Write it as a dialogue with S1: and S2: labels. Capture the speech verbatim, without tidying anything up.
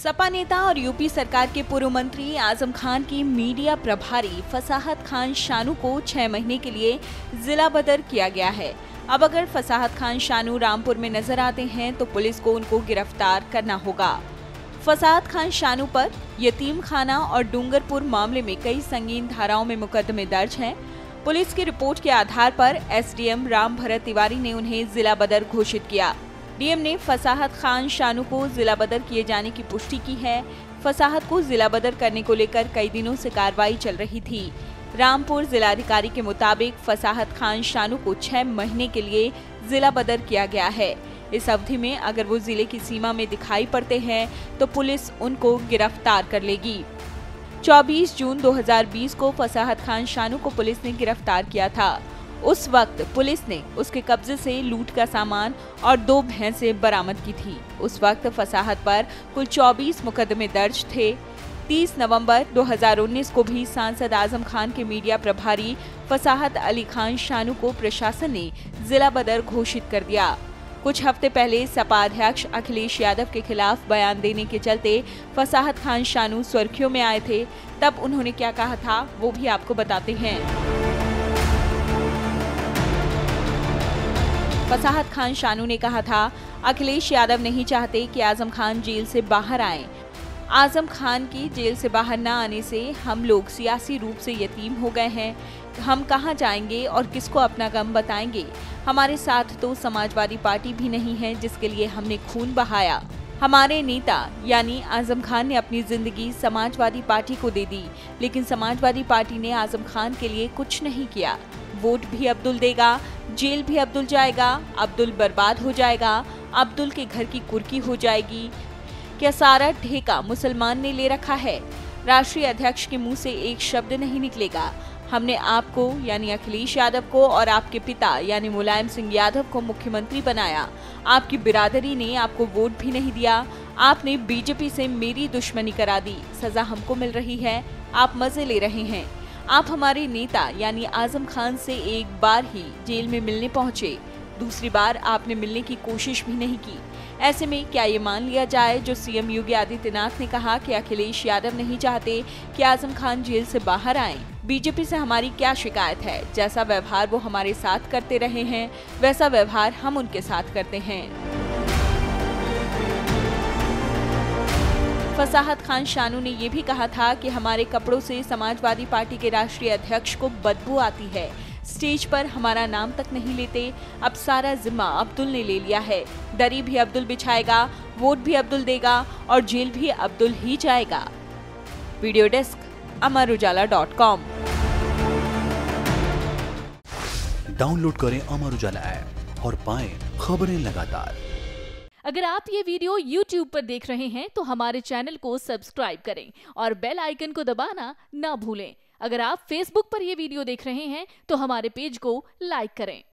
S1: सपा नेता और यूपी सरकार के पूर्व मंत्री आजम खान की मीडिया प्रभारी फसाहत खान शानू को छह महीने के लिए जिला बदर किया गया है। अब अगर फसाहत खान शानू रामपुर में नजर आते हैं तो पुलिस को उनको गिरफ्तार करना होगा। फसाहत खान शानू पर यतीम खाना और डूंगरपुर मामले में कई संगीन धाराओं में मुकदमे दर्ज हैं। पुलिस की रिपोर्ट के आधार पर एसडीएम राम भरत तिवारी ने उन्हें जिला बदर घोषित किया। डीएम ने फसाहत खान शानू को जिला बदर किए जाने की पुष्टि की है। फसाहत को जिला बदर करने को लेकर कई दिनों से कार्रवाई चल रही थी। रामपुर जिलाधिकारी के मुताबिक फसाहत खान शानू को छह महीने के लिए जिला बदर किया गया है। इस अवधि में अगर वो जिले की सीमा में दिखाई पड़ते हैं तो पुलिस उनको गिरफ्तार कर लेगी। चौबीस जून दो हज़ार बीस को फसाहत खान शानू को पुलिस ने गिरफ्तार किया था। उस वक्त पुलिस ने उसके कब्जे से लूट का सामान और दो भैंसें बरामद की थी। उस वक्त फसाहत पर कुल चौबीस मुकदमे दर्ज थे। तीस नवंबर दो हज़ार उन्नीस को भी सांसद आजम खान के मीडिया प्रभारी फसाहत अली खान शानू को प्रशासन ने जिला बदर घोषित कर दिया। कुछ हफ्ते पहले सपा अध्यक्ष अखिलेश यादव के खिलाफ बयान देने के चलते फसाहत खान शानू सुर्खियों में आए थे। तब उन्होंने क्या कहा था वो भी आपको बताते हैं। फसाहत खान शानू ने कहा था, अखिलेश यादव नहीं चाहते कि आजम खान जेल से बाहर आएं। आजम खान की जेल से बाहर न आने से हम लोग सियासी रूप से यतीम हो गए हैं। हम कहां जाएंगे और किसको अपना गम बताएंगे। हमारे साथ तो समाजवादी पार्टी भी नहीं है जिसके लिए हमने खून बहाया। हमारे नेता यानी आजम खान ने अपनी जिंदगी समाजवादी पार्टी को दे दी, लेकिन समाजवादी पार्टी ने आजम खान के लिए कुछ नहीं किया। वोट भी अब्दुल देगा, जेल भी अब्दुल जाएगा, अब्दुल बर्बाद हो जाएगा, अब्दुल के घर की कुर्की हो जाएगी। क्या सारा ठेका मुसलमान ने ले रखा है? राष्ट्रीय अध्यक्ष के मुंह से एक शब्द नहीं निकलेगा। हमने आपको यानी अखिलेश यादव को और आपके पिता यानी मुलायम सिंह यादव को मुख्यमंत्री बनाया। आपकी बिरादरी ने आपको वोट भी नहीं दिया। आपने बीजेपी से मेरी दुश्मनी करा दी। सजा हमको मिल रही है, आप मजे ले रहे हैं। आप हमारे नेता यानी आजम खान से एक बार ही जेल में मिलने पहुंचे, दूसरी बार आपने मिलने की कोशिश भी नहीं की। ऐसे में क्या ये मान लिया जाए जो सीएम योगी आदित्यनाथ ने कहा कि अखिलेश यादव नहीं चाहते कि आजम खान जेल से बाहर आएं? बीजेपी से हमारी क्या शिकायत है? जैसा व्यवहार वो हमारे साथ करते रहे हैं वैसा व्यवहार हम उनके साथ करते हैं। फसाहत खान शानू ने ये भी कहा था कि हमारे कपड़ों से समाजवादी पार्टी के राष्ट्रीय अध्यक्ष को बदबू आती है। स्टेज पर हमारा नाम तक नहीं लेते। अब सारा जिम्मा अब्दुल ने ले लिया है। दरी भी अब्दुल बिछाएगा, वोट भी अब्दुल देगा और जेल भी अब्दुल ही जाएगा। Video desk Amar Ujala dot com.
S2: Download करें अमर उजाला ऐप और पाएं खबरें लगातार।
S3: अगर आप ये वीडियो यूट्यूब पर देख रहे हैं तो हमारे चैनल को सब्सक्राइब करें और बेल आइकन को दबाना ना भूलें। अगर आप फेसबुक पर यह वीडियो देख रहे हैं तो हमारे पेज को लाइक करें।